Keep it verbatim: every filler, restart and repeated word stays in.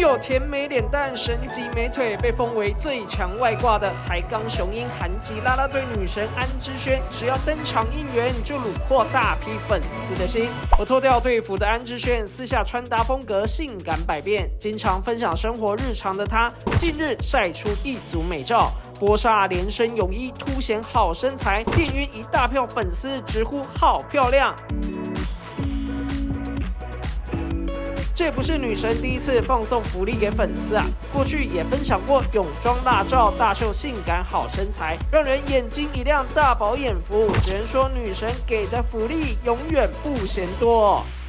有甜美脸蛋、神级美腿，被封为最强外挂的台钢雄鹰韩籍啦啦队女神安之轩，只要登场应援，就虏获大批粉丝的心。而脱掉队服的安之轩，私下穿搭风格性感百变，经常分享生活日常的她，近日晒出一组美照。 波煞连身泳衣凸显好身材，电晕一大票粉丝直呼好漂亮。这也不是女神第一次放送福利给粉丝啊，过去也分享过泳装辣照，大秀性感好身材，让人眼睛一亮，大饱眼福。只能说女神给的福利永远不嫌多。